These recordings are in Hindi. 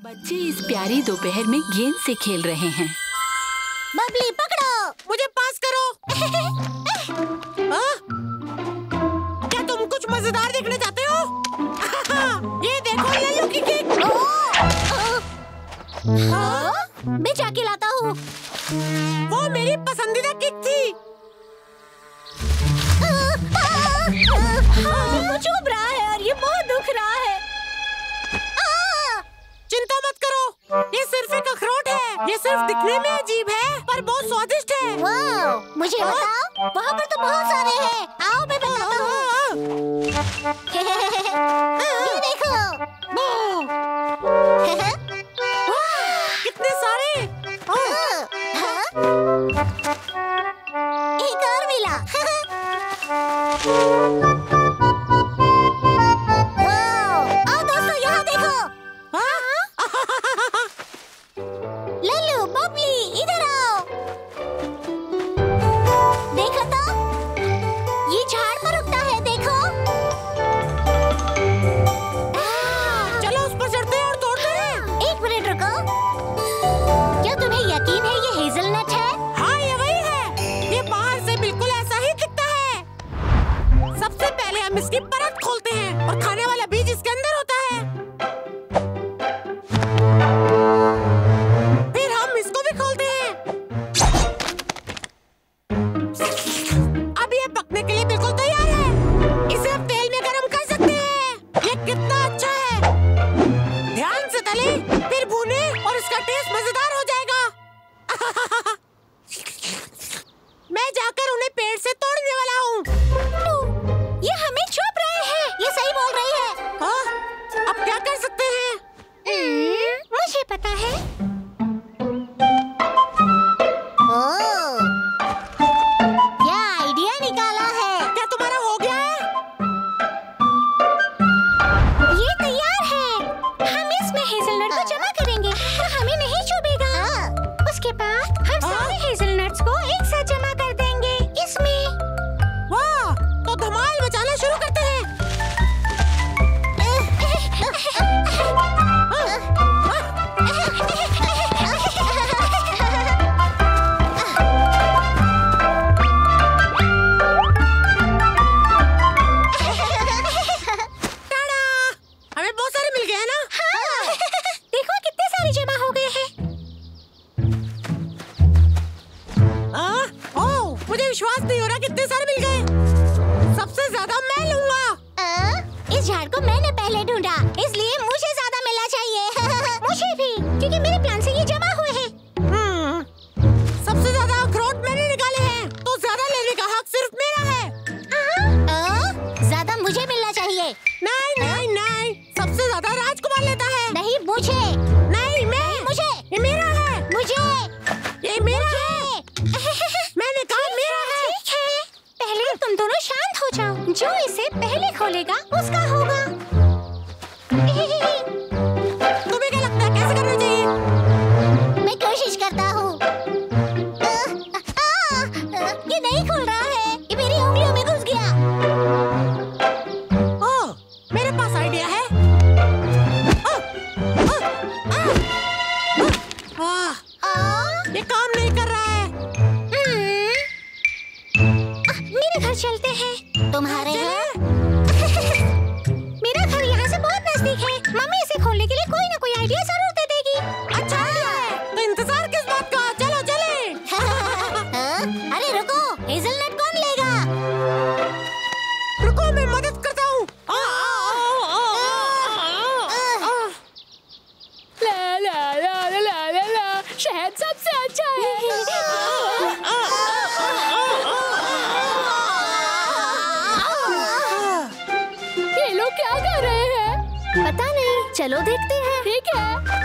बच्चे इस प्यारी दोपहर में गेंद से खेल रहे हैं। बबली पकड़ो, मुझे पास करो। क्या तुम कुछ मजेदार देखने चाहते हो? ये देखो लल्लू की किक। मैं जाके लाता हूँ। वो मेरी पसंदीदा किक थी। वो चुभ रहा है और ये बहुत दुख रहा है। चिंता मत करो, ये सिर्फ एक अखरोट है। ये सिर्फ दिखने में अजीब है पर बहुत स्वादिष्ट है। वाह, मुझे बताओ, वहाँ पर तो बहुत सारे हैं। आओ मैं बताता हूँ। ये देखो। कितने सारे। एक और मिला। आओ दोस्तों, यहाँ देखो। लल्लू, बबली, इधर आओ। देखो तो, ये झाड़ पर उगता है, देखो। चलो उस पर चढ़ते हैं और तोड़ते हैं। एक मिनट रुको। क्या तुम्हें यकीन है ये हेज़लनट है? हाँ, ये वही है। ये बाहर से बिल्कुल ऐसा ही दिखता है। सबसे पहले हम इसकी परत खोलते हैं और खाने वाला बीज इसके अंदर होता है। फिर हम इसको भी खोलते हैं। अब ये पकने के लिए बिल्कुल तैयार है। इसे अब तेल में गरम कर सकते हैं। ये कितना अच्छा है। ध्यान से तलें, फिर भूनें और इसका टेस्ट मजेदार हो जाएगा। मैं जाकर उन्हें पेड़ से तोड़ने वाला हूँ। ये हमें चुप रहे हैं। ये सही बोल रही है। हाँ, अब क्या कर सकते हैं? मुझे पता है। ओह, क्या आइडिया निकाला है। क्या तुम्हारा हो गया है? ये तैयार है। हम इसमें हेज़लनट को जमा करेंगे तो हमें नहीं चुभेगा। उसके बाद हम सारे हेज़लनट्स को एक साथ जमा कर देंगे इसमें। वाह, तो धमाल मचाना शुरू करते हैं। हमें बहुत सारे मिल गए हैं ना? हाँ। देखो कितने सारे जमा हो गए हैं। ओह, मुझे विश्वास नहीं हो रहा कितने सारे मिल गए। सबसे ज्यादा मैं लूंगा। इस झाड़ को मैंने पहले ढूंढा, इसलिए मुझे ज्यादा मिलना चाहिए। मुझे भी, क्योंकि मेरे प्लान से ये जमा हुए हैं। सबसे ज्यादा अखरोट मैंने निकाले हैं, तो ज्यादा लेने का हक सिर्फ मेरा है। ज्यादा मुझे मिलना चाहिए। नहीं नहीं नहीं, सबसे ज्यादा राजकुमार लेता है। नहीं मुझे। नहीं मैं। मुझे। ये मेरा है। मुझे। ये मेरा है। मैंने कहा मेरा है। ठीक है, पहले तुम दोनों शांत हो जाओ। जो इसे पहले खोलेगा उसका होगा। तुम्हें क्या लगता है कैसे करना चाहिए? मैं कोशिश करता हूँ। ये नहीं खुल रहा है। ये मेरी उंगलियों में घुस गया। ओह, मेरे पास आइडिया है। ये काम नहीं कर रहा है। मेरे घर चलते हैं। तुम्हारे घर? मेरा घर यहाँ से बहुत नजदीक है। मम्मी इसे खोलने के लिए कोई ना कोई आइडिया जरूर दे देगी। अच्छा आइडिया है, तो इंतजार किस बात का? चलो चलें। अरे रुको, हेज़लनट कौन लेगा? रुको, मैं मदद करता हूँ। ला ला ला ला ला ला, शहद सबसे अच्छा है। ये लोग क्या कर रहे हैं? पता नहीं, चलो देखते हैं। ठीक है।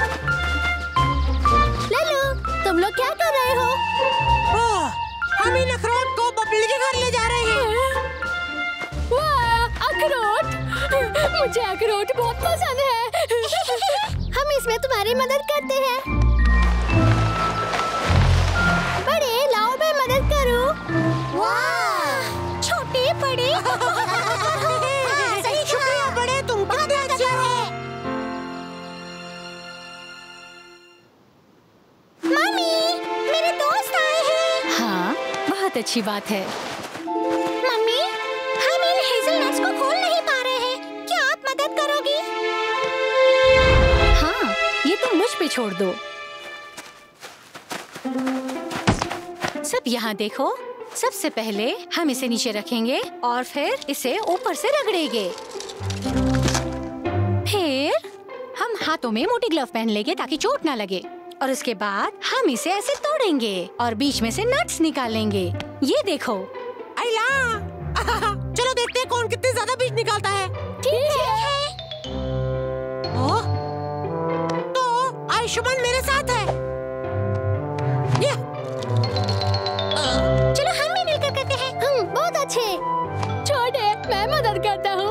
लल्लू, तुम लोग क्या कर रहे हो? हम इन अखरोट को बबली के घर ले जा रहे हैं। वाह, अखरोट! मुझे अखरोट बहुत पसंद है। हम इसमें तुम्हारी मदद करते हैं। बड़े, लाओ मैं मदद करूं। वाह, छोटे बड़े। सही, शुक्रिया बड़े, तुम बहुत अच्छे हैं। बहुत अच्छी बात है। मम्मी, हम इन हेज़लनट्स को खोल नहीं पा रहे हैं। क्या आप मदद करोगी? हाँ, ये तुम मुझ पे छोड़ दो। सब यहाँ देखो। सबसे पहले हम इसे नीचे रखेंगे और फिर इसे ऊपर से रगड़ेंगे। फिर हम हाथों में मोटी ग्लव पहन लेंगे ताकि चोट ना लगे। और उसके बाद हम इसे ऐसे तोड़ेंगे और बीच में से नट्स निकालेंगे। ये देखो। अय्या! चलो देखते हैं कौन कितने ज्यादा बीज निकालता है। ठीक है। ओह, तो आयुष्मान मेरे साथ है। ये चलो हम भी मिलकर करते हैं। बहुत अच्छे। छोटे, मैं मदद करता हूँ।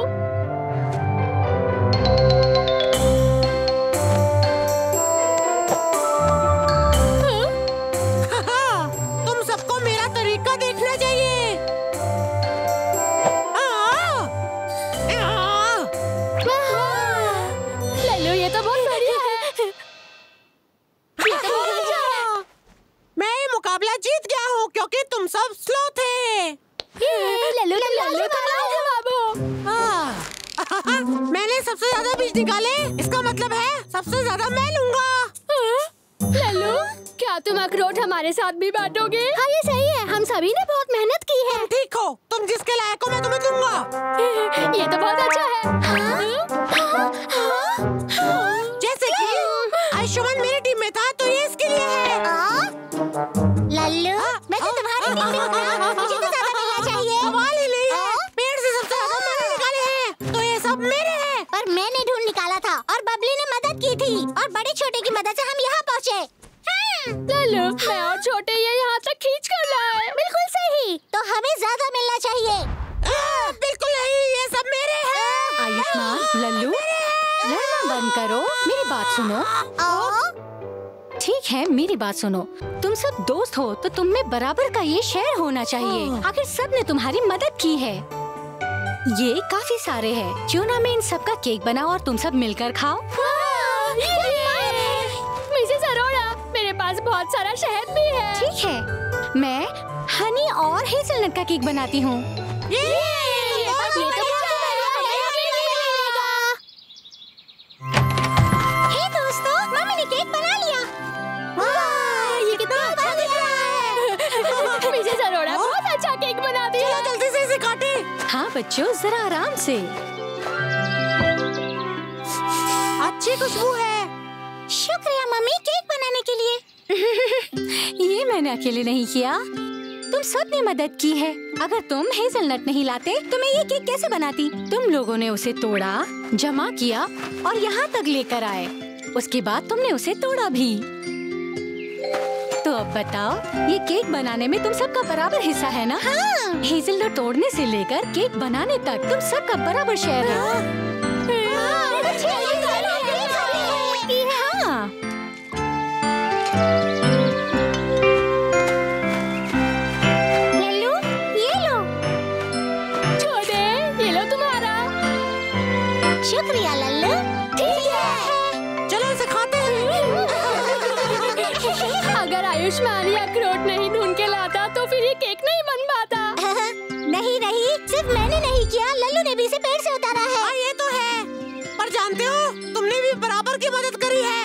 तुम सबको मेरा तरीका देखना चाहिए। लल्लू, ये तो बहुत बढ़िया है। मैं ये मुकाबला जीत गया हूँ क्योंकि तुम सब स्लो थे। लल्लू तुम लाल हो बाबू। मैंने सबसे ज्यादा बीज निकाले, इसका मतलब है सबसे ज्यादा मैं लूंगा। लल्लू, क्या तुम अखरोट हमारे साथ भी बांटोगे? हाँ, ये सही है। हम सभी ने बहुत मेहनत की है। तुम ठीक हो, तुम जिसके लायक हो मैं तुम्हें दूंगा। ये तो बहुत अच्छा है। जैसे कि आयुष्मान मेरी टीम में था तो ये इसके लिए है। लल्लू, मैं तो तुम्हारी टीम में हूँ। मुझे तो ज्यादा मिलना चाहिए। सवाल ही नहीं है। पेड़ से सबसे ज्यादा मैंने निकाले हैं, तो ये सब मेरे हैं। पर मैंने ढूंढ निकाला था और बबली ने मदद की थी और बड़े छोटे की मदद से हम यहाँ पहुँचे। लल्लू, मैं और छोटे ये यहाँ तक खींच कर लाए। बिल्कुल सही। तो हमें ज्यादा मिलना चाहिए। बिल्कुल नहीं, ये सब मेरे हैं। आयुष्मान, लल्लू, लड़ना बंद करो। मेरी बात सुनो। ठीक है, मेरी बात सुनो। तुम सब दोस्त हो तो तुम में बराबर का ये शेयर होना चाहिए। आखिर सब ने तुम्हारी मदद की है। ये काफी सारे हैं। क्यों ना मैं इन सब का केक बनाऊं और तुम सब मिलकर खाओ। मिसेस अरोड़ा, मेरे पास बहुत सारा शहद भी है। ठीक है, मैं हनी और हेज़लनट का केक बनाती हूँ। हे दोस्तों, मम्मी ने केक बना लिया। वाह, ये कितना अच्छा दिख रहा है। मिसेस अरोड़ा बहुत अच्छा केक बनाती है। चलो जल्दी से इसे काटे। हाँ बच्चों, जरा आराम से। अच्छी खुशबू है। शुक्रिया मम्मी केक बनाने के लिए। ये मैंने अकेले नहीं किया, तुम सब ने मदद की है। अगर तुम हेज़लनट नहीं लाते तो मैं ये केक कैसे बनाती? तुम लोगों ने उसे तोड़ा, जमा किया और यहाँ तक लेकर आए। उसके बाद तुमने उसे तोड़ा भी। तो अब बताओ, ये केक बनाने में तुम सबका बराबर हिस्सा है ना? हाँ। हेज़लनट तोड़ने से लेकर केक बनाने तक तुम सबका बराबर शेयर है। हाँ। लल्लू, ये लो। छोटे, ये लो तुम्हारा। शुक्रिया लल्लू। ठीक है। चलो इसे खाते हैं। अगर आयुष्मान ये अखरोट नहीं ढूंढ के लाता तो फिर ये केक नहीं बन पाता। नहीं नहीं, सिर्फ मैंने नहीं किया, लल्लू ने भी इसे पेड़ से उतारा है। हाँ ये तो है, पर जानते हो तुमने भी बराबर की मदद करी है।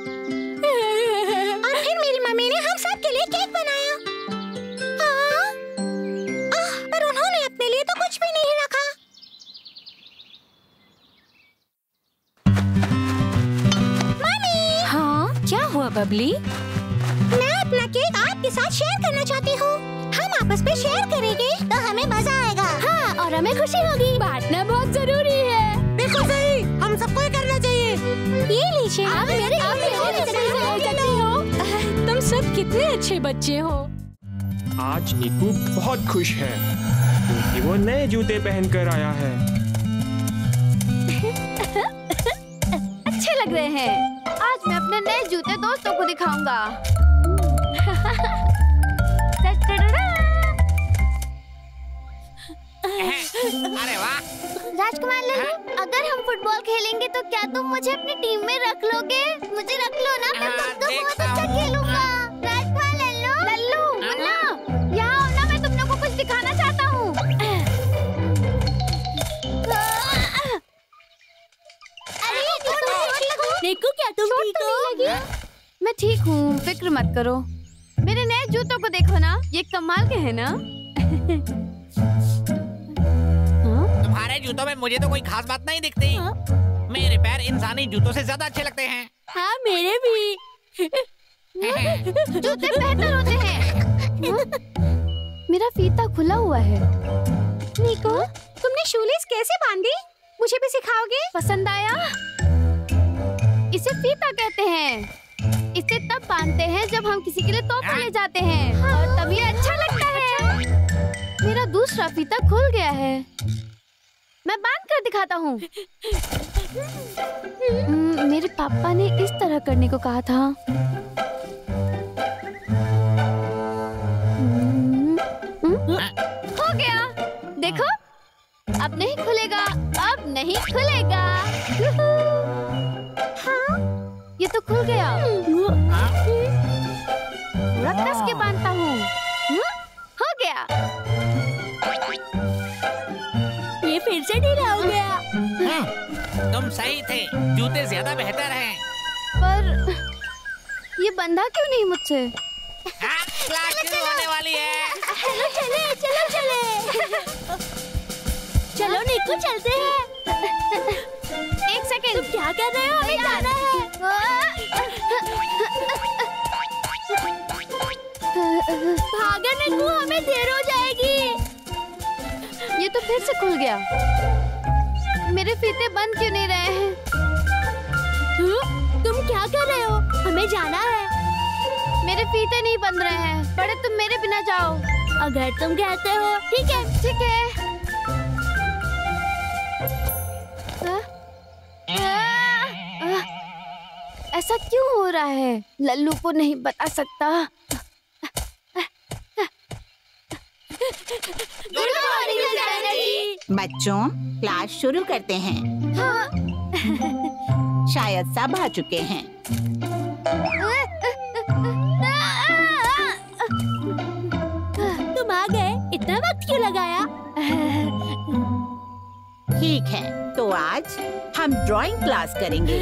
और फिर मेरी मम्मी ने हम सब के लिए केक बनाया। पर उन्होंने अपने लिए तो कुछ भी नहीं रखा। मम्मी, हाँ, क्या हुआ बबली? मैं अपना केक आपके साथ शेयर करना चाहती हूँ। हम आपस में शेयर करेंगे तो हमें मजा आएगा। हाँ, और हमें खुशी होगी। बांटना बहुत जरूरी है। बिल्कुल सही, हम सबको ये करना चाहिए। ये लीजिए। आप मेरे हो सकती हो। तुम सब कितने अच्छे बच्चे हो। आज नीकू बहुत खुश है क्योंकि वो नए जूते पहनकर आया है। अच्छे लग रहे हैं। आज मैं अपने नए जूते दोस्तों को दिखाऊंगा। अरे वाह! राजकुमार लल्लू, अगर हम फुटबॉल खेलेंगे तो क्या तुम मुझे अपनी टीम में रख लोगे? मुझे रख लो ना, मैं तुमको बहुत अच्छा खेलूंगा। राजकुमार लल्लू, लल्लू, मुन्ना, यहाँ आओ ना, मैं तुम चोट तो नहीं लगी? मैं ठीक हूँ, फिक्र मत करो। मेरे नए जूतों को देखो ना, ये कमाल के हैं ना। तुम्हारे जूतों में मुझे तो कोई खास बात नहीं दिखती। मेरे पैर इंसानी जूतों से ज्यादा अच्छे लगते हैं। हाँ, मेरे भी। जूते बेहतर होते हैं। मेरा फीता खुला हुआ है। निको, तुमने शूलेस कैसे बांधी? मुझे भी सिखाओगे? पसंद आया? इसे फीता कहते हैं। इसे तब बांधते हैं जब हम किसी के लिए तोहफा ले जाते हैं, और तभी अच्छा लगता है। मेरा दूसरा फीता खुल गया है। मैं बांध कर दिखाता हूँ। मेरे पापा ने इस तरह करने को कहा था। हो गया, देखो। अब नहीं खुलेगा, अब नहीं खुलेगा। हाँ, ये तो खुल गया। थोड़ा कस के बांधता हूँ। हो गया। ये फिर से ढीला हो गया। तुम सही थे, जूते ज्यादा बेहतर हैं। पर ये बंधा क्यों नहीं मुझसे? क्लास शुरू होने वाली है। चलो निको, चलते हैं। एक सेकेंड, तुम क्या कर रहे हो? हमें जाना है। भागा निको, हमें देर हो जाएगी। ये तो फिर से खुल गया। मेरे फीते बंद क्यों नहीं रहे हैं? तुम क्या कर रहे हो? हमें जाना है। मेरे फीते नहीं बंद रहे हैं। बड़े, तुम मेरे बिना जाओ। अगर तुम कहते हो। ठीक है, ठीक है। ऐसा क्यों हो रहा है? लल्लू को नहीं बता सकता। बच्चों, क्लास शुरू करते हैं। हाँ। शायद सब आ चुके हैं। तुम आ गए? इतना वक्त क्यों लगाया? ठीक है, तो आज हम ड्राइंग क्लास करेंगे।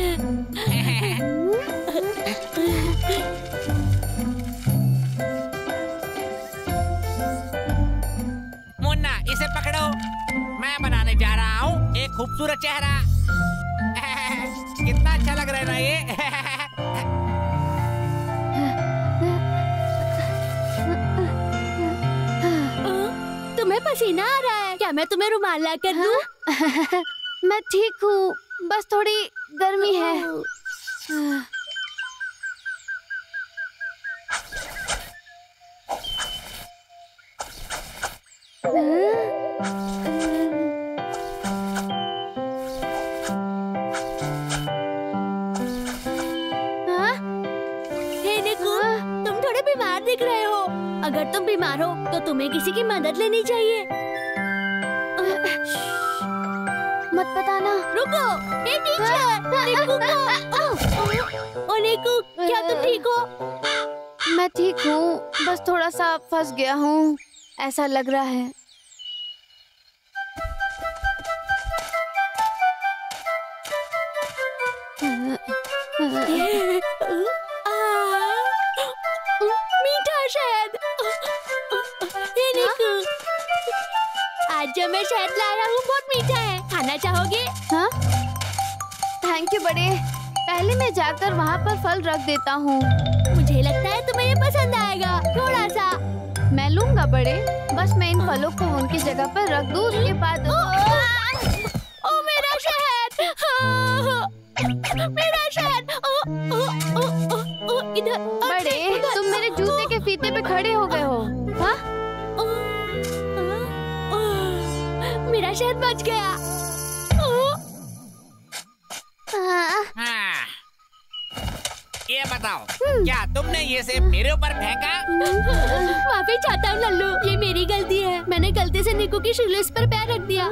मुन्ना, इसे पकड़ो। मैं बनाने जा रहा हूँ एक खूबसूरत चेहरा। कितना अच्छा लग रहा है ना ये। तुम्हें पसीना आ रहा है क्या? मैं तुम्हें रुमाल ला कर दूं? मैं ठीक हूँ, बस थोड़ी गर्मी है। तुम थोड़े बीमार दिख रहे हो। अगर तुम बीमार हो तो तुम्हें किसी की मदद लेनी चाहिए। मत बताना। रुको, हे टीचर, निकू को। ओ निकू, क्या तुम ठीक हो? मैं ठीक हूँ, बस थोड़ा सा फंस गया हूँ, ऐसा लग रहा है। मीठा शहद। ये निकू, आज जो मैं शहद लाया हूँ बहुत मीठा है, खाना चाहोगे? हाँ, थैंक यू बड़े। पहले मैं जाकर वहाँ पर फल रख देता हूँ। मुझे लगता है तुम्हें ये पसंद आएगा, थोड़ा सा। मैं लूँगा बड़े, बस मैं इन फलों को उनकी जगह पर रख दूँ, उसके बाद। ओ मेरा शहद, मेरा शहद। इधर। बड़े, तुम मेरे जूते के फीते पे खड़े हो गए हो। हाँ? मेरा शहद बच गया। हाँ। ये बताओ, क्या तुमने ये सेब मेरे ऊपर फेंका? माफी चाहता हूँ लल्लू, ये मेरी गलती है। मैंने गलती से निकू की शूलेस पर पैर रख दिया।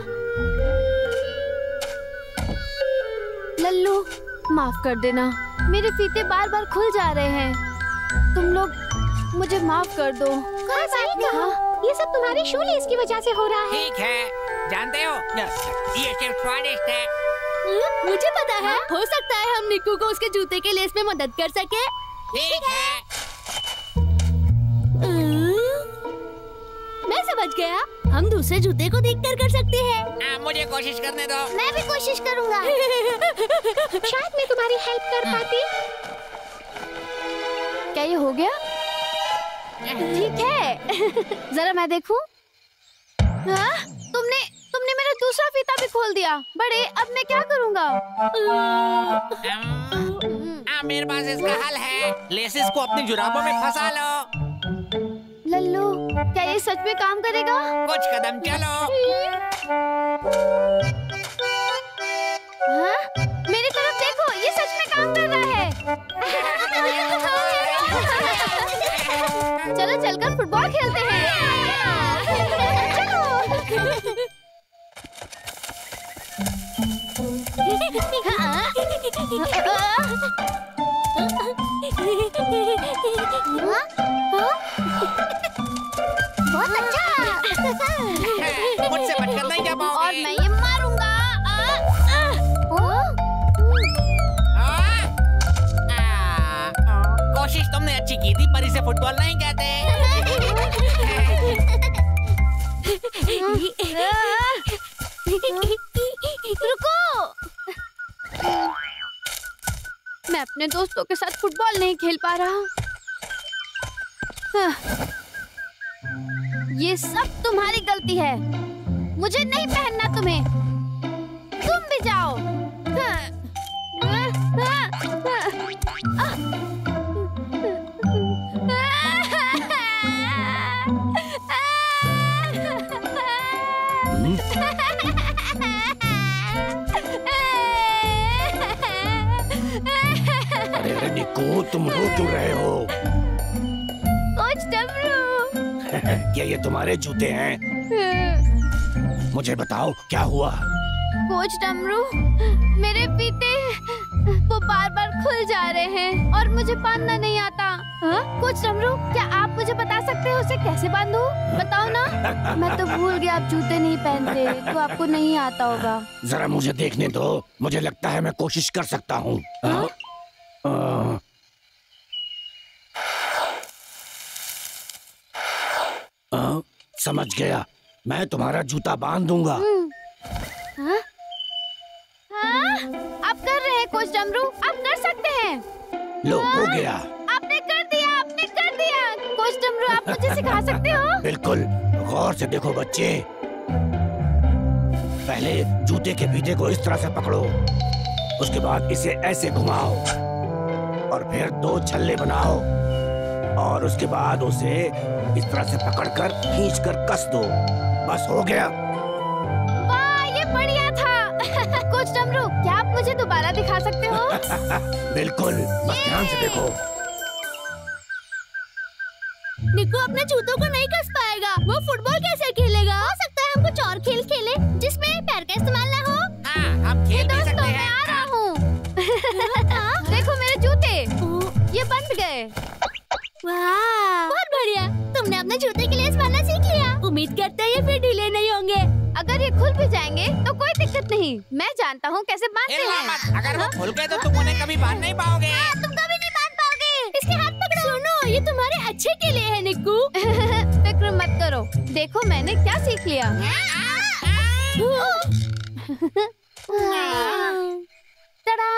लल्लू, माफ कर देना, मेरे फीते बार बार खुल जा रहे हैं। तुम लोग मुझे माफ कर दो। ये सब तुम्हारी शूलेस की वजह से हो रहा है। ठीक है, जानते हो ये सेब स्वादिष्ट है। मुझे पता है, हो सकता है हम निक्कू को उसके जूते के लेस में मदद कर सके। ठीक है। मैं समझ गया, हम दूसरे जूते को देखकर कर सकते हैं। मुझे कोशिश करने दो। मैं भी कोशिश करूंगा। शायद मैं तुम्हारी हेल्प कर पाती। क्या ये हो गया? ठीक है। जरा मैं देखूं। हाँ? तुमने मेरा दूसरा फीता भी खोल दिया। बड़े, अब मैं क्या करूंगा? मेरे पास इसका हल है। लेसेस को अपनी जुराबों में फंसा लो। लल्लू, क्या ये सच में काम करेगा? कुछ कदम चलो। हाँ? मेरी तरफ देखो, ये सच में काम कर रहा है। चलो चलकर फुटबॉल खेलते हैं। चलो। बहुत अच्छा। मुझसे बचकर नहीं जा पाओगे। और मैं ये मारूंगा। कोशिश तुमने अच्छी की थी, पर इसे फुटबॉल नहीं कहते। रुको, मैं अपने दोस्तों के साथ फुटबॉल नहीं खेल पा रहा हूँ। ये सब तुम्हारी गलती है। मुझे नहीं पहनना तुम्हें। तुम भी जाओ। अरे निक्कू, तुम रो क्यों रहे हो? कोच डमरू। क्या ये तुम्हारे जूते हैं? मुझे बताओ क्या हुआ? कोच डमरू, मेरे फीते वो बार-बार खुल जा रहे हैं और मुझे बांधना नहीं आता। हाँ? कोच डमरू, क्या आप मुझे बता सकते हो उसे कैसे बांधूं? बताओ ना। मैं तो भूल गया, आप जूते नहीं पहनते, तो आपको नहीं आता होगा। जरा मुझे देखने दो, मुझे लगता है मैं कोशिश कर सकता हूँ। समझ गया, मैं तुम्हारा जूता बांध दूंगा। हाँ? हाँ? आप कर रहे हैं कोच डमरू, आप कर सकते हैं। लो, हो गया। आपने कर दिया, आपने कर दिया। कोच डमरू, आप मुझे सिखा सकते हो? बिल्कुल, गौर से देखो बच्चे। पहले जूते के फीते को इस तरह से पकड़ो, उसके बाद इसे ऐसे घुमाओ और फिर 2 छल्ले बनाओ और उसके बाद उसे इस तरह से पकड़कर खींचकर कस दो। बस हो गया। वाह, ये बढ़िया था। कोच डमरू, क्या आप मुझे दोबारा दिखा सकते हो? बिल्कुल, बस ध्यान से देखो। निक्कू अपने जूतों को नहीं कस पाएगा। वो फुटबॉल कैसे खेलेगा? हो सकता है हम कुछ और खेल खेले जिसमें पैर का इस्तेमाल ना हो। हाँ, हम खेल भी सकते हैं। मैं आ रहा हूँ। देखो मेरे जूते, ये बंद गए। वाह, बहुत बढ़िया। तुमने अपने जूते की लेस बांधना सीख लिया। उम्मीद करते हैं ये फिर ढीले नहीं होंगे। अगर ये खुल भी जाएंगे तो कोई दिक्कत नहीं, मैं जानता हूँ कैसे बांधते हैं। अगर वो खुल गए तो तुम उन्हें कभी बांध नहीं पाओगे। तुम कभी नहीं बांध पाओगे। इसके हाथ पकड़ो। सुनो, ये तुम्हारे अच्छे के लिए है निक्कू। फिक्र मत करो, देखो मैंने क्या सीख लिया। टड़ा।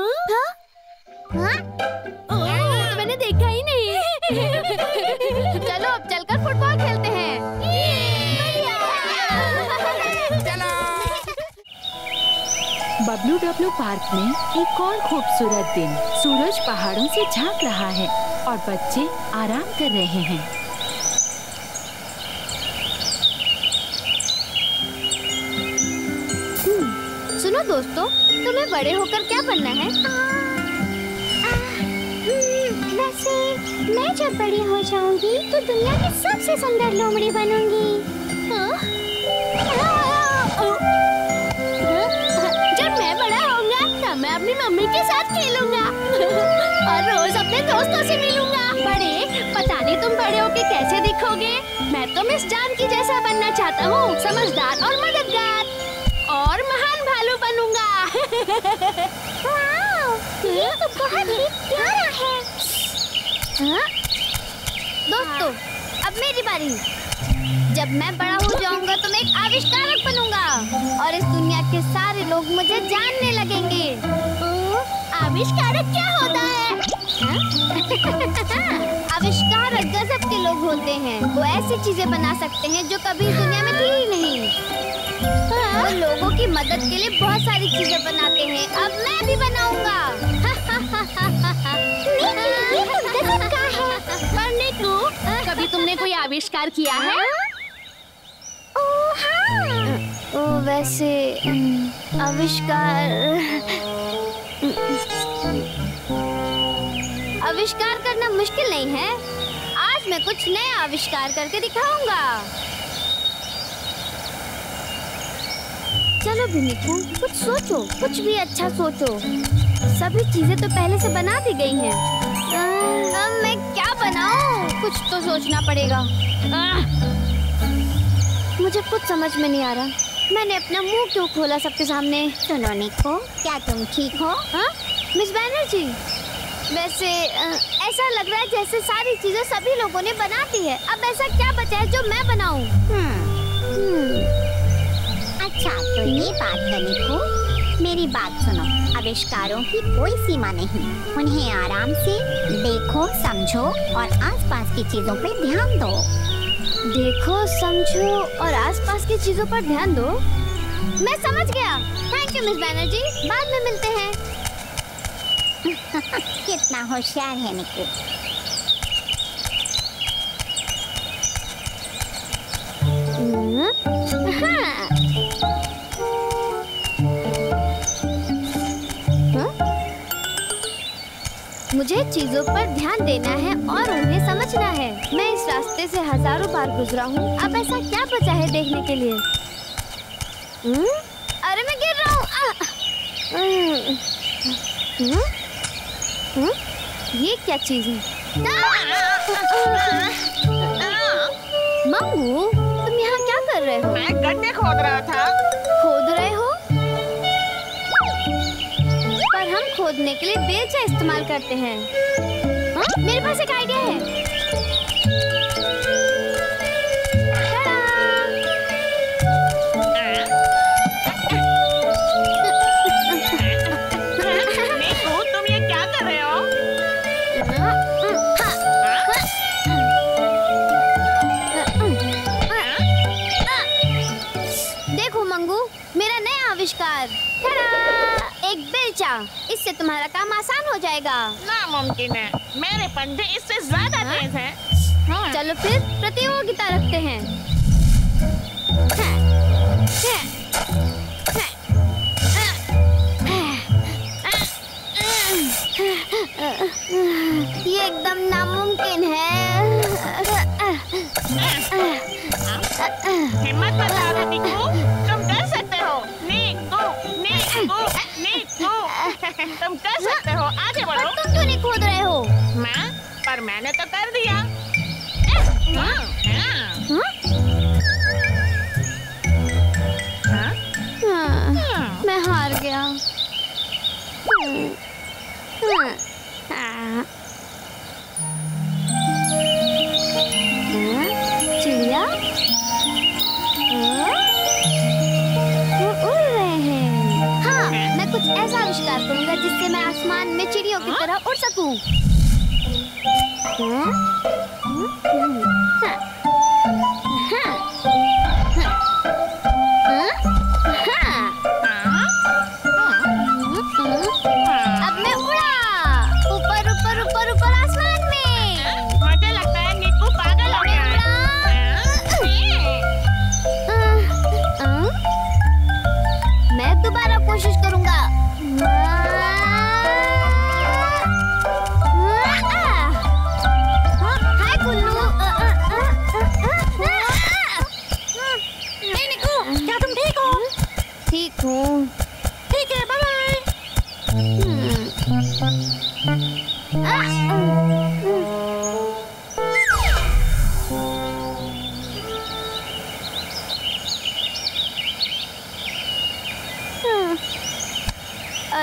मैंने देखा ही नहीं। चलो अब चलकर फुटबॉल खेलते हैं। चलो। बबलू डब्लू पार्क में एक और खूबसूरत दिन। सूरज पहाड़ों से झांक रहा है और बच्चे आराम कर रहे हैं। सुनो दोस्तों, तुम्हें बड़े होकर क्या बनना है? वैसे मैं जब बड़ी हो जाऊंगी तो दुनिया की सबसे सुंदर लोमड़ी बनूंगी। जब मैं बड़ा होऊंगा तब मैं अपनी मम्मी के साथ खेलूंगा और रोज अपने दोस्तों से मिलूंगा। बड़े, पता नहीं तुम बड़े होके कैसे दिखोगे। मैं तो मिस जानकी जैसा बनना चाहता हूँ, समझदार और मददगार और महान भालू बनूंगा। वाओ, ये तो बहुत ही प्यारा है। दोस्तों, अब मेरी बारी। जब मैं बड़ा हो जाऊंगा तो मैं एक आविष्कारक बनूंगा और इस दुनिया के सारे लोग मुझे जानने लगेंगे। आविष्कारक क्या होता है? आविष्कारक गजब के लोग होते हैं। वो ऐसी चीजें बना सकते हैं जो कभी इस दुनिया में थी ही नहीं। वो लोगों की मदद के लिए बहुत सारी चीजें बनाते हैं। अब मैं भी बनाऊंगा। ये तो गजब का है। पर नीकू, कभी तुमने कोई आविष्कार किया है? ओ वैसे आविष्कार करना मुश्किल नहीं है। आज मैं कुछ नया आविष्कार करके दिखाऊंगा। चलो भी नीकू, कुछ सोचो, कुछ भी अच्छा सोचो। सभी चीजें तो पहले से बना दी गई हैं। अब मैं क्या बनाऊं? कुछ तो सोचना पड़ेगा। मुझे कुछ समझ में नहीं आ रहा। मैंने अपना मुंह क्यों खोला सबके सामने? सुनो नीकू, क्या तुम ठीक हो? हाँ मिस बैनर्जी, वैसे ऐसा लग रहा है जैसे सारी चीजें सभी लोगों ने बना दी है। अब ऐसा क्या बचा है जो मैं बनाऊं? अच्छा तो ये बात है नीकू, मेरी बात सुनो। आविष्कारों की कोई सीमा नहीं। उन्हें आराम से देखो, समझो और आसपास की चीजों पे ध्यान दो। देखो, समझो और आसपास की चीजों पर ध्यान दो। मैं समझ गया। थैंक यू मिस बैनर्जी, बाद में मिलते हैं। कितना होशियार है नीकू। मुझे चीजों पर ध्यान देना है और उन्हें समझना है। मैं इस रास्ते से हजारों बार गुजरा हूँ। अब ऐसा क्या बचा है देखने के लिए? अरे मैं गिर रहा हूँ। ये क्या चीज है? मंगू, तुम यहाँ क्या कर रहे हो? मैं गड्ढे खोद रहा था। खोद रहे हो? पर हम खोदने के लिए बेलचा इस्तेमाल करते हैं। हाँ? मेरे पास एक आइडिया है। नीकू, तुम ये क्या कर रहे हो? देखो मंगू, मेरा नया आविष्कार। एक बेलचा। इससे तुम्हारा काम आसान हो जाएगा। नामुमकिन है, मेरे पंजे इससे ज्यादा तेज हैं। चलो फिर प्रतियोगिता रखते हैं। ये एकदम नामुमकिन है। हिम्मत मत हारो नीकू, तुम कर सकते हो। नीकू, नीकू, नीकू, तुम कर सकते हो। आगे बढ़ो। तुम क्यों नहीं खोद रहे हो? पर मैंने तो कर दिया। मैं हार गया। चिड़िया, वो उड़ रहे हैं। हाँ, मैं कुछ ऐसा आविष्कार करूंगा जिससे मैं आसमान में चिड़ियों की तरह उड़ सकूं। अब मैं उड़ा ऊपर ऊपर ऊपर ऊपर आसमान में। मुझे लगता है नीकू पागल हो गया है। मैं दोबारा कोशिश करूंगा। हाय गुल्लू। नीकू, क्या तुम ठीक हो? ठीक हूँ। ठीक है, बाय बाय।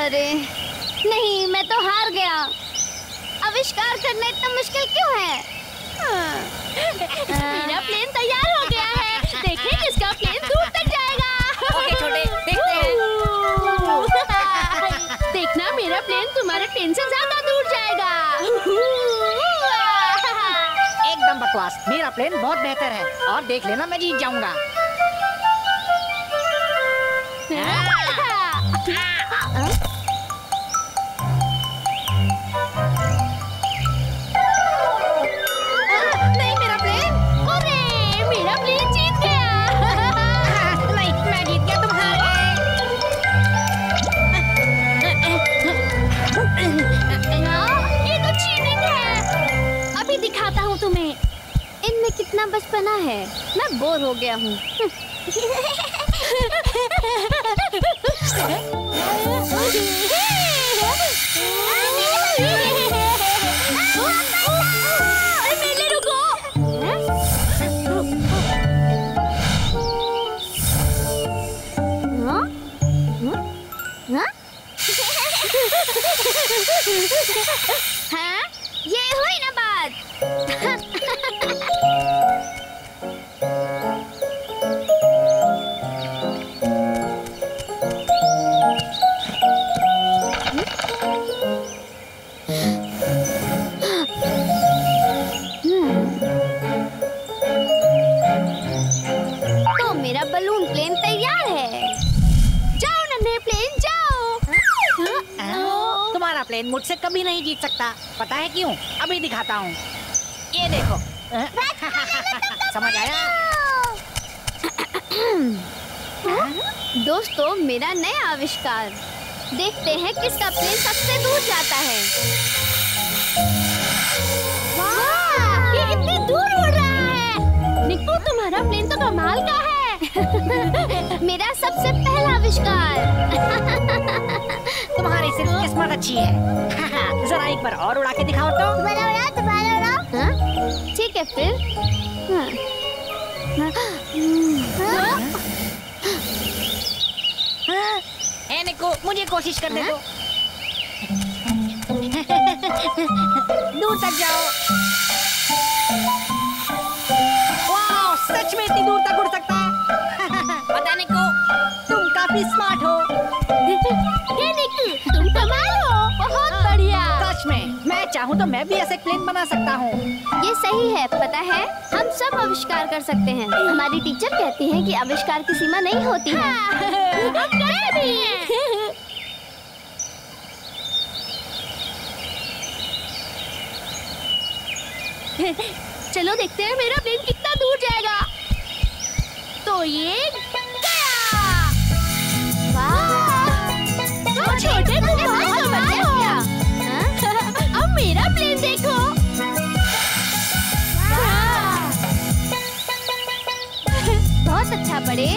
अरे नहीं, मैं तो हार गया। आविष्कार करना इतना मुश्किल क्यों है? मेरा प्लेन तैयार हो गया है। देखें किसका प्लेन दूर तक जाएगा। ओके छोटे, देखते हैं। देखना मेरा प्लेन तुम्हारे प्लेन से ज्यादा दूर जाएगा। एकदम बकवास। मेरा प्लेन बहुत बेहतर है और देख लेना मैं जीत जाऊंगा। नहीं मेरा प्लेन। अरे मेरा प्लेन जीत गया। नहीं, मैं जीत गया, तुम हार गए। ये तो चीटिंग है। अभी दिखाता हूँ तुम्हें इनमें कितना बचपना है। मैं बोर हो गया हूँ। मेले रुको। हाँ? ये हुई ना बात। तो मेरा बलून प्लेन तैयार है। जाओ नन्हे प्लेन जाओ। तुम्हारा प्लेन मुझसे कभी नहीं जीत सकता। पता है क्यों? अभी दिखाता हूँ। ये देखो। समझ आया? दोस्तों, मेरा नया आविष्कार। देखते हैं किसका प्लेन सबसे दूर जाता है। वाह, ये कितनी दूर उड़ रहा है। निक्कू, तुम्हारा प्लेन तो कमाल का है। मेरा सबसे पहला आविष्कार। तुम्हारी सिर्फ किस्मत अच्छी है। जरा एक बार और उड़ा के दिखाओ तो। दोबारा उड़ाओ। हाँ? ठीक है फिर। हाँ। ए निक्कू, मुझे कोशिश करने दो। दूर तक जाओ। वाह, सच में इतनी दूर तक उड़ सकता है। पता निक्कू, तुम काफी स्मार्ट हो। हे निक्कू, तुम कमाल हो। बहुत बढ़िया। सच में, मैं चाहूँ तो मैं भी ऐसे प्लेन बना सकता हूँ। ये सही है। पता है, हम सब आविष्कार कर सकते हैं। हमारी टीचर कहती हैं कि आविष्कार की सीमा नहीं होती है। हम करते भी हैं। चलो देखते हैं मेरा प्लेन कितना दूर जाएगा। तो ये गया। वाह, छोटे तुम बहुत कमाल हो। अब मेरा प्लेन देखो। बहुत अच्छा बड़े।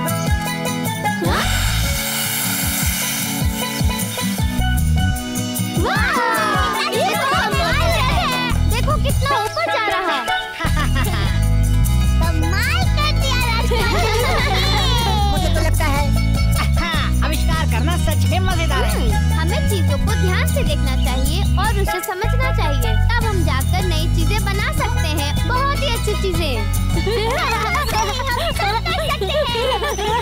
ये तो कमाल है। देखो कितना ऊपर जा रहा है। कमाल कर दिया राजकुमार। मुझे तो लगता है आविष्कार करना सच में मजेदार है। हमें चीजों को ध्यान से देखना चाहिए और उसे समझना चाहिए। तब हम जाकर नई चीजें बना सकते हैं। बहुत ही अच्छी चीजें। हम सब कर सकते हैं।